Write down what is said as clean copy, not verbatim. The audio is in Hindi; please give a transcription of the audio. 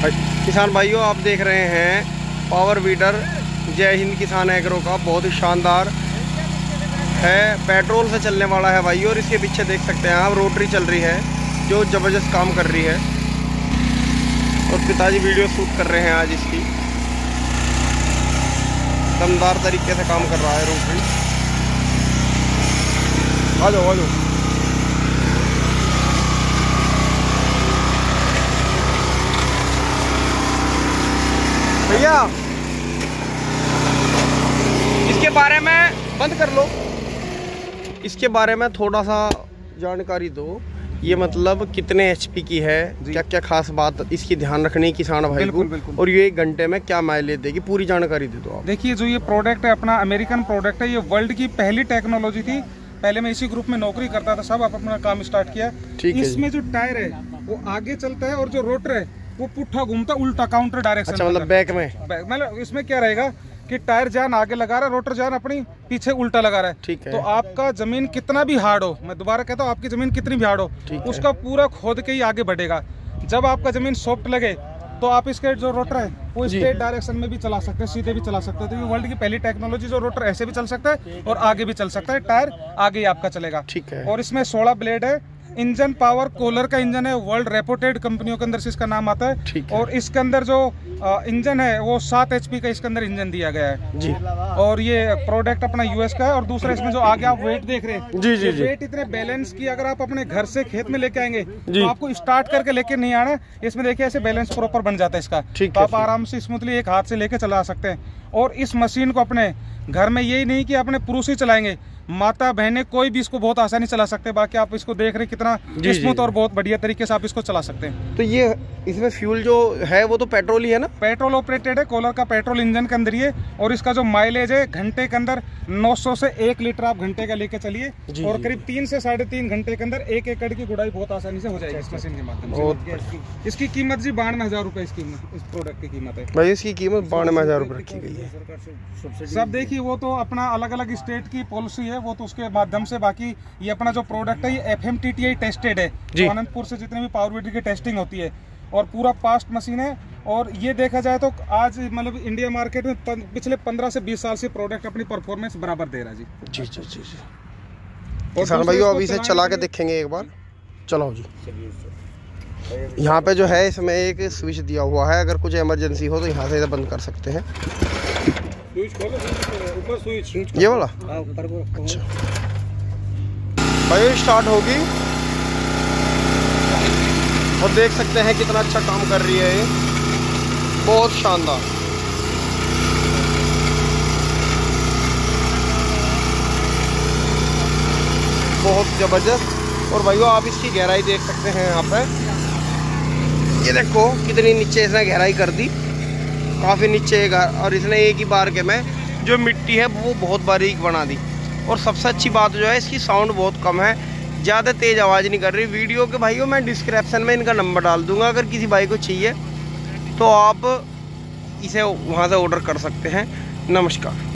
किसान भाइयों, आप देख रहे हैं पावर वीडर जय हिंद किसान एग्रो का, बहुत ही शानदार है, पेट्रोल से चलने वाला है भाई। और इसके पीछे देख सकते हैं आप रोटरी चल रही है जो ज़बरदस्त काम कर रही है। और पिताजी वीडियो शूट कर रहे हैं आज इसकी, दमदार तरीके से काम कर रहा है रोटरी। आ जाओ आ जाओ भैया, इसके बारे में बंद कर लो, इसके बारे में थोड़ा सा जानकारी दो। ये मतलब कितने एचपी की है, क्या क्या खास बात इसकी ध्यान रखनी किसान भाई को, और ये 1 घंटे में क्या माइलेज देगी, पूरी जानकारी दे दो आप। देखिए, जो ये प्रोडक्ट है अपना अमेरिकन प्रोडक्ट है, ये वर्ल्ड की पहली टेक्नोलॉजी थी। पहले मैं इसी ग्रुप में नौकरी करता था, सब अपना काम स्टार्ट किया। इसमें जो टायर है वो आगे चलता है और जो रोटर है वो पुट्ठा घूमता, उल्टा काउंटर डायरेक्शन। अच्छा, मतलब बैक में, मतलब इसमें क्या रहेगा कि टायर जान आगे लगा रहा है, रोटर जान अपनी पीछे उल्टा लगा रहा है। ठीक है। तो आपका जमीन कितना भी हार्ड हो, मैं दोबारा कहता हूँ, आपकी जमीन कितनी भी हार्ड हो, उसका पूरा खोद के ही आगे बढ़ेगा। जब आपका जमीन सॉफ्ट लगे तो आप इसके जो रोटर है वो स्ट्रेट डायरेक्शन में भी चला सकते हैं, सीधे भी चला सकते हैं। तो ये वर्ल्ड की पहली टेक्नोलॉजी, जो रोटर ऐसे भी चल सकता है और आगे भी चल सकता है, टायर आगे ही आपका चलेगा। ठीक है। और इसमें 16 ब्लेड है, इंजन पावर कोलर का इंजन है, वर्ल्ड रेपुटेड कंपनियों के अंदर से इसका नाम आता है। और इसके अंदर जो इंजन है वो 7 HP का इसके अंदर इंजन दिया गया है जी। और ये प्रोडक्ट अपना यूएस का है। और दूसरा, इसमें जो आगे आप वेट देख रहे हैं, जी जी जी, वेट इतने बैलेंस की, अगर आप अपने घर से खेत में लेके आएंगे तो आपको स्टार्ट करके लेके नहीं आना, इसमें देखिए ऐसे बैलेंस प्रॉपर बन जाता है इसका। तो आप आराम से स्मूथली एक हाथ से लेके चला सकते हैं। और इस मशीन को अपने घर में यही नहीं कि अपने पुरुष ही चलाएंगे, माता बहनें कोई भी इसको बहुत आसानी चला सकते हैं। बाकी आप इसको देख रहे हैं कितना स्मूथ और बहुत बढ़िया तरीके से आप इसको चला सकते हैं। तो ये इसमें फ्यूल जो है वो तो पेट्रोल ही है ना? पेट्रोल ऑपरेटेड है, कोलर का पेट्रोल इंजन के अंदर ही है। और इसका जो माइलेज है घंटे के अंदर 900 से 1 लीटर आप घंटे का लेके चलिए, और करीब 3 से 3.5 घंटे के अंदर 1 एकड़ की गुड़ाई बहुत आसानी से हो जाएगी इस मशीन के माध्यम से। इसकी कीमत जी 92,000 रुपए इस प्रोडक्ट की कीमत है भाई। इसकी कीमत 92,000 रुपए रखी गई है। सब देखिए, वो तो अपना अलग अलग स्टेट की पॉलिसी है, वो तो उसके माध्यम से। बाकी ये अपना जो प्रोडक्ट है ये FMTTI टेस्टेड है, तो अनंतपुर से जितने भी पावर वीडर की टेस्टिंग होती है, और पूरा पास्ट मशीन है। और ये देखा जाए तो आज मतलब इंडिया मार्केट में पिछले 15 से 20 साल से प्रोडक्ट अपनी परफॉर्मेंस बराबर दे रहा है जी। जी जी जी जी। किसान भाइयों, अभी इसे चला के देखेंगे एक बार, चलाओ जी। यहाँ पे जो है इसमें एक स्विच दिया हुआ है, अगर कुछ इमरजेंसी हो तो यहाँ से इसे बंद कर सकते हैं। ऊपर स्विच ये वाला, अच्छा भाई स्टार्ट होगी, और देख सकते हैं कितना अच्छा काम कर रही है ये, बहुत शानदार। बहुत जबरदस्त। और भाइयों, आप इसकी गहराई देख सकते हैं यहाँ पे, ये देखो कितनी नीचे इसने गहराई कर दी, काफ़ी नीचे। और इसने एक ही बार के में जो मिट्टी है वो बहुत बारीक बना दी। और सबसे अच्छी बात जो है, इसकी साउंड बहुत कम है, ज़्यादा तेज़ आवाज़ नहीं कर रही। वीडियो के भाइयों मैं डिस्क्रिप्शन में इनका नंबर डाल दूंगा, अगर किसी भाई को चाहिए तो आप इसे वहाँ से ऑर्डर कर सकते हैं। नमस्कार।